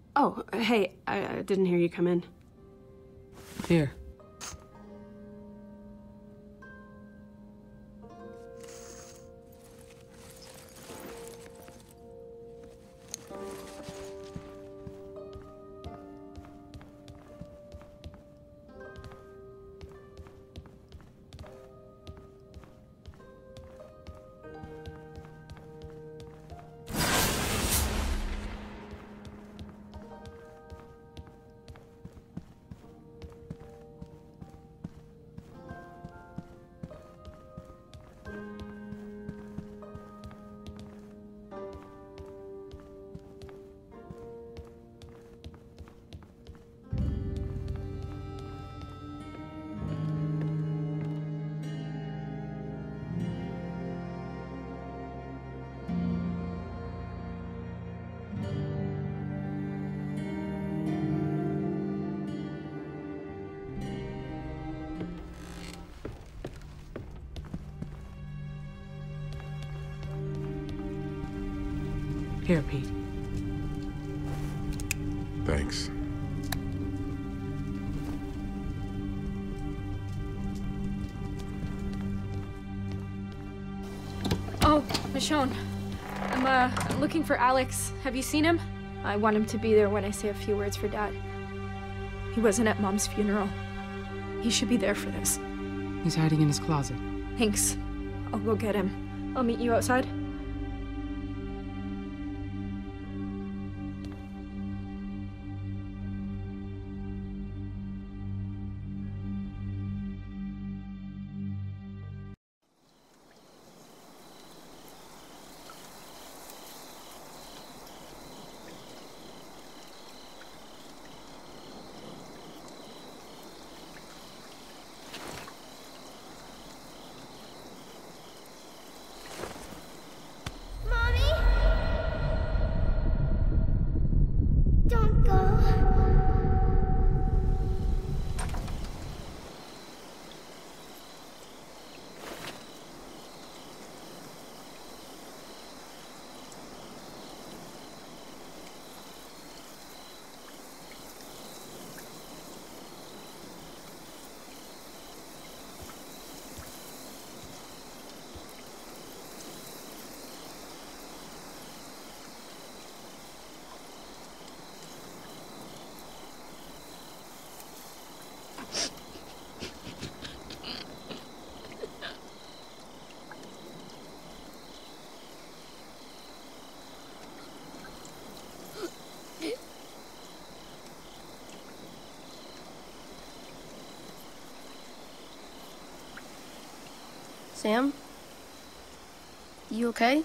Oh, hey, I didn't hear you come in. Here. Here, Pete. Thanks. Oh, Michonne. I'm looking for Alex. Have you seen him? I want him to be there when I say a few words for Dad. He wasn't at Mom's funeral. He should be there for this. He's hiding in his closet. Thanks. I'll go get him. I'll meet you outside. Don't go. Sam? You okay?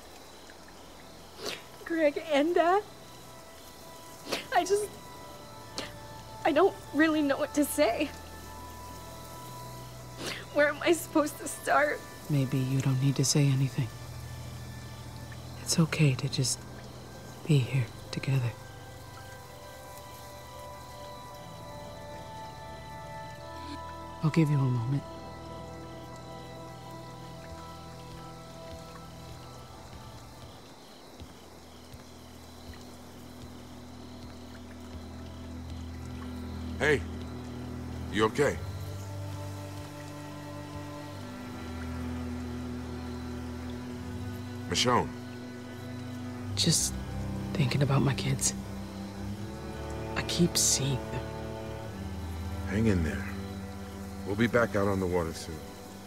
Greg and Dad? I don't really know what to say. Where am I supposed to start? Maybe you don't need to say anything. It's okay to just be here together. I'll give you a moment. Hey, you okay? Michonne. Just thinking about my kids. I keep seeing them. Hang in there. We'll be back out on the water soon.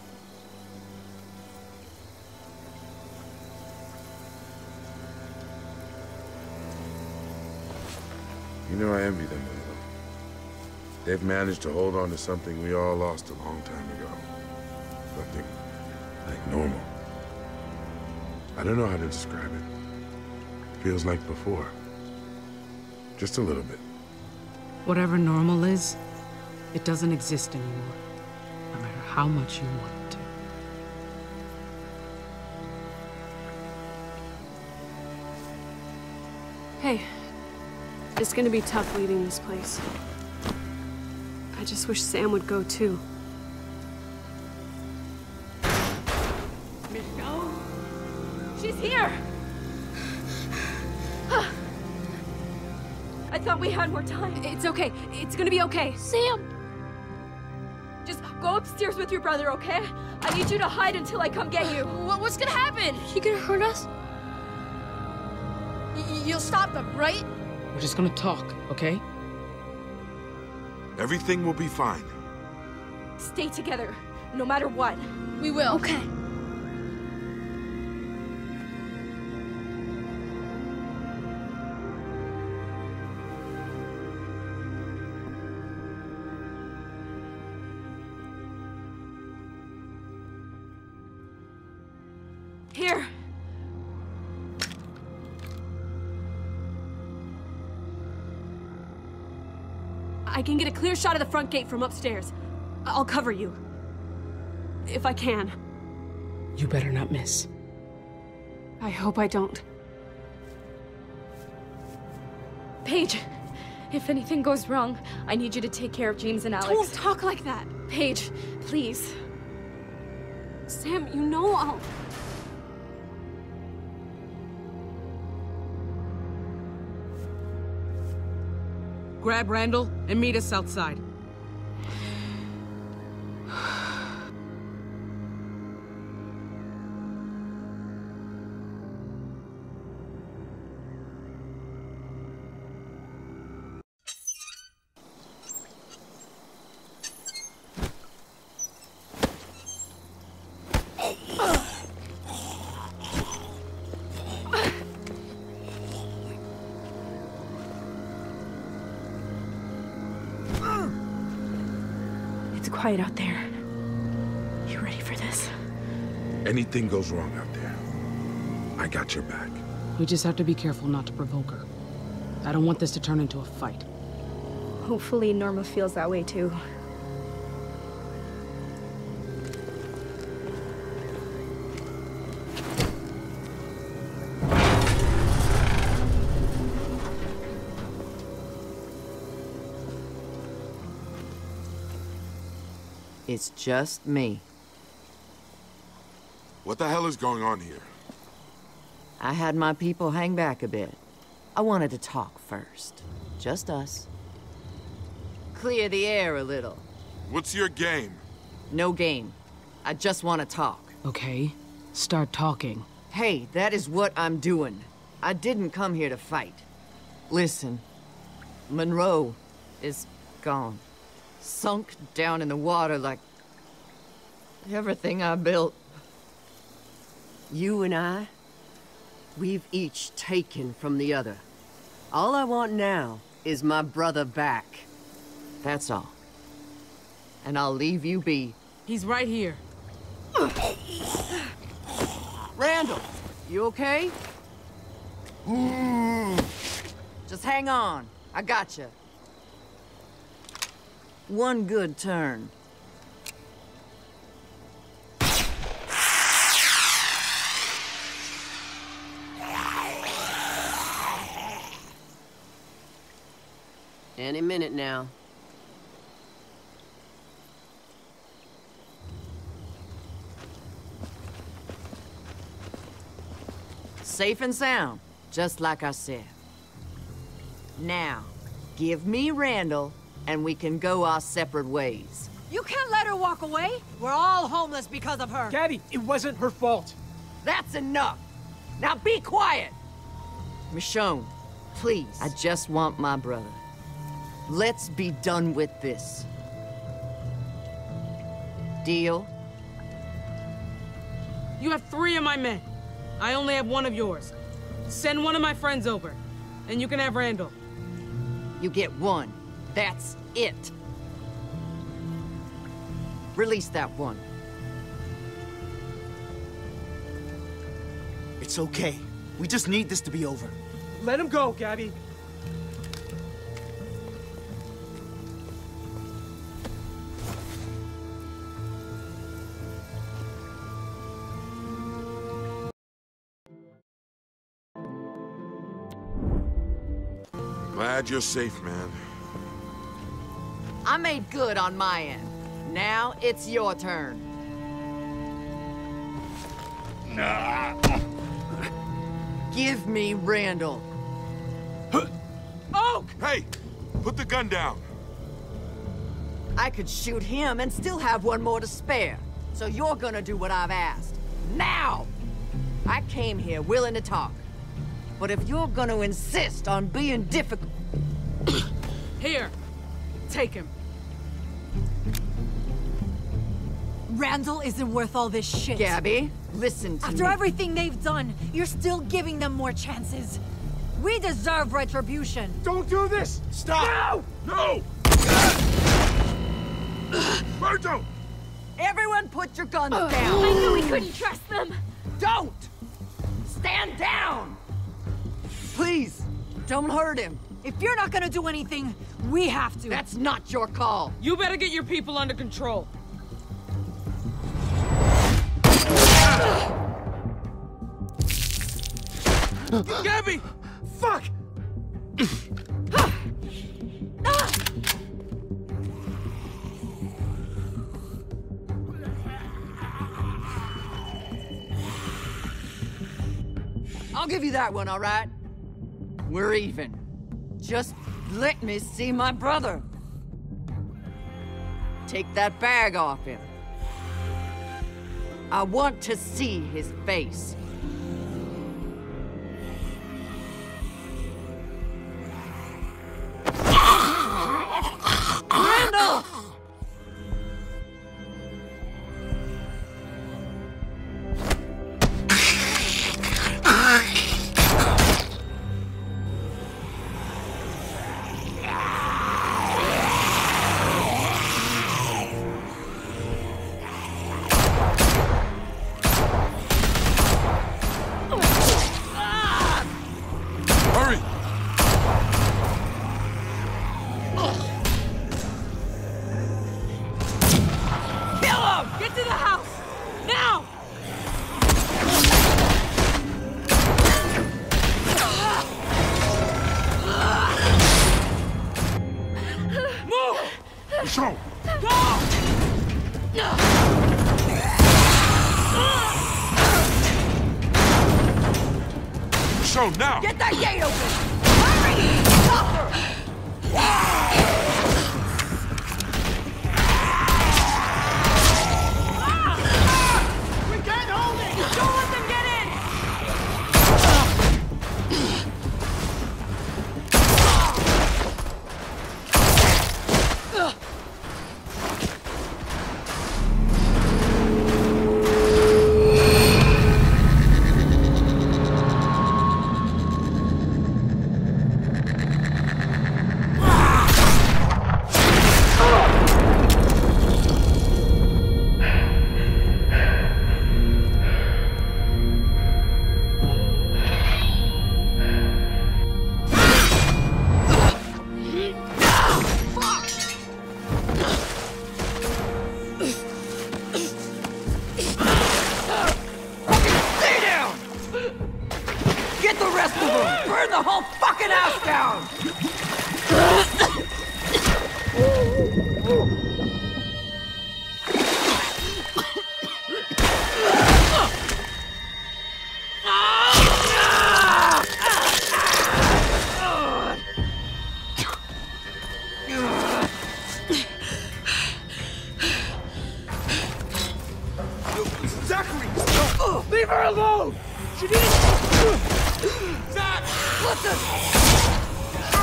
You know, I envy them a little. They've managed to hold on to something we all lost a long time ago. Something like normal. I don't know how to describe it. Feels like before. Just a little bit. Whatever normal is, it doesn't exist anymore. No matter how much you want it to. Hey, it's gonna be tough leaving this place. I just wish Sam would go too. Michonne? She's here! I thought we had more time. It's okay. It's gonna be okay. Sam! Just go upstairs with your brother, okay? I need you to hide until I come get you. What's gonna happen? He gonna hurt us? You'll stop them, right? We're just gonna talk, okay? Everything will be fine. Stay together, no matter what. We will. Okay. Here. I can get a clear shot of the front gate from upstairs. I'll cover you. If I can. You better not miss. I hope I don't. Paige, if anything goes wrong, I need you to take care of James and Alex. Don't talk like that. Paige, please. Sam, you know I'll... Grab Randall and meet us outside. It's quiet out there. You ready for this? Anything goes wrong out there, I got your back. We just have to be careful not to provoke her. I don't want this to turn into a fight. Hopefully Norma feels that way too. It's just me. What the hell is going on here? I had my people hang back a bit. I wanted to talk first. Just us. Clear the air a little. What's your game? No game. I just want to talk. Okay, start talking. Hey, that is what I'm doing. I didn't come here to fight. Listen, Monroe is gone. Sunk down in the water like everything I built. You and I, we've each taken from the other. All I want now is my brother back. That's all. And I'll leave you be. He's right here. Randall, you okay? Just hang on. I gotcha. One good turn. Any minute now. Safe and sound, just like I said. Now, give me Randall, and we can go our separate ways. You can't let her walk away. We're all homeless because of her. Gabby, it wasn't her fault. That's enough! Now be quiet! Michonne, please, I just want my brother. Let's be done with this. Deal? You have 3 of my men. I only have 1 of yours. Send 1 of my friends over, and you can have Randall. You get 1. That's it. Release that 1. It's okay. We just need this to be over. Let him go, Gabby. Glad you're safe, man. I made good on my end. Now it's your turn. Give me Randall. Oak! Hey, put the gun down. I could shoot him and still have one more to spare. So you're gonna do what I've asked. Now! I came here willing to talk. But if you're gonna insist on being difficult... Here, take him. Randall isn't worth all this shit. Gabby, listen to me. After everything they've done, you're still giving them more chances. We deserve retribution. Don't do this! Stop! No! Virgil! Everyone put your guns down! I knew we couldn't trust them! Don't! Stand down! Please, don't hurt him. If you're not gonna do anything, we have to. That's not your call. You better get your people under control. Gabby! Fuck! I'll give you that one, all right? We're even. Just let me see my brother. Take that bag off him. I want to see his face. Randall! Hurry! Get to the house! Now! Michonne! Michonne, now! Get that gate open! Hurry! Stop her! We can't hold it! Don't let them get in! Get the rest of them! Burn the whole fucking house down! Zachary! No! Leave her alone! She didn't... Zach! Listen!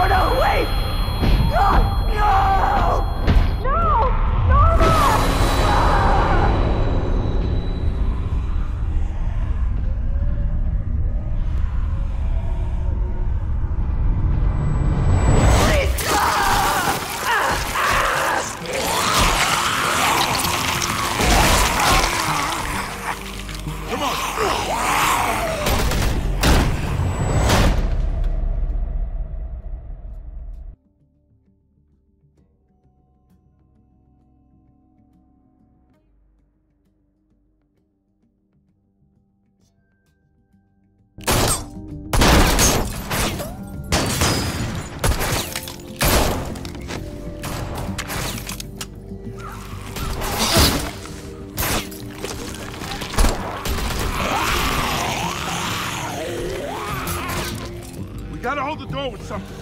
Wait! No! door with something.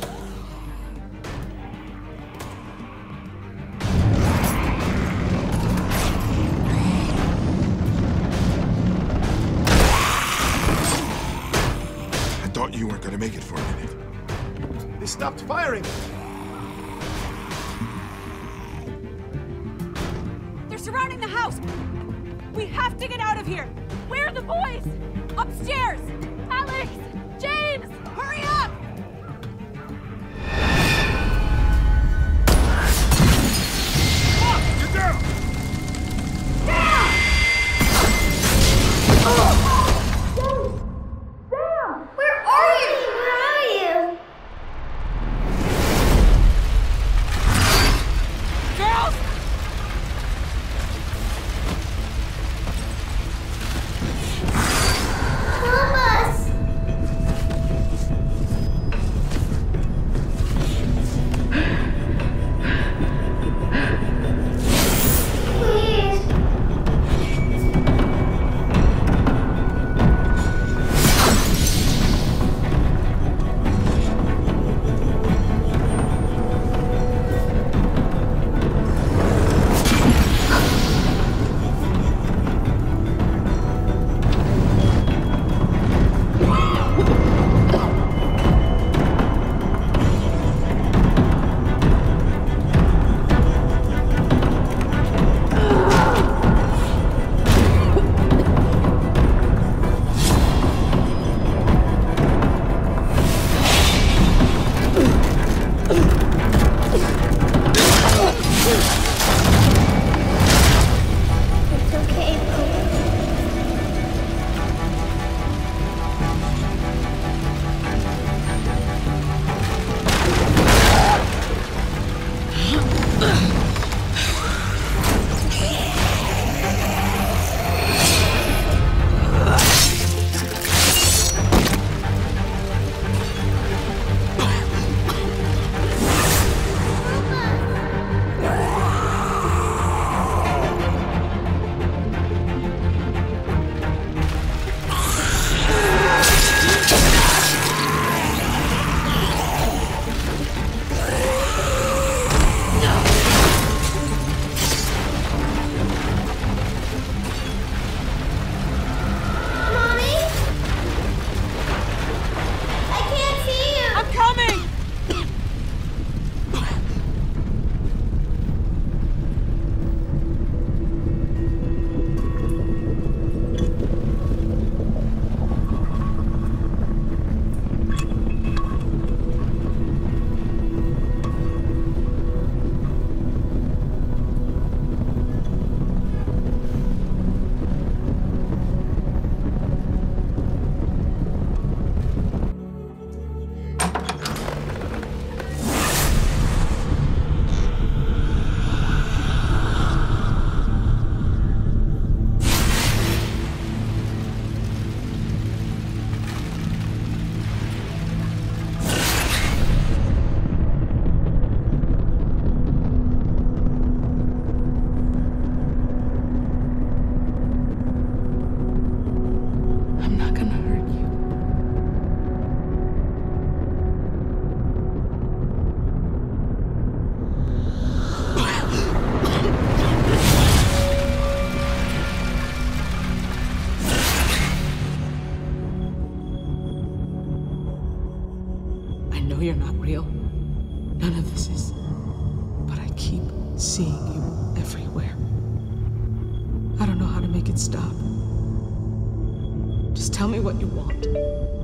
I thought you weren't gonna make it for a minute. They stopped firing. They're surrounding the house. We have to get out of here. Where are the boys? Upstairs. Alex! James! Hurry up! Get down! Where are you? Where are you? Girls! Help us! Please. It's okay, Pooh. Mommy? I can't see you. I'm coming! I'm not gonna hurt you. I know you're not real. None of this is. But I keep seeing you everywhere. I don't know how to make it stop. Just tell me what you want.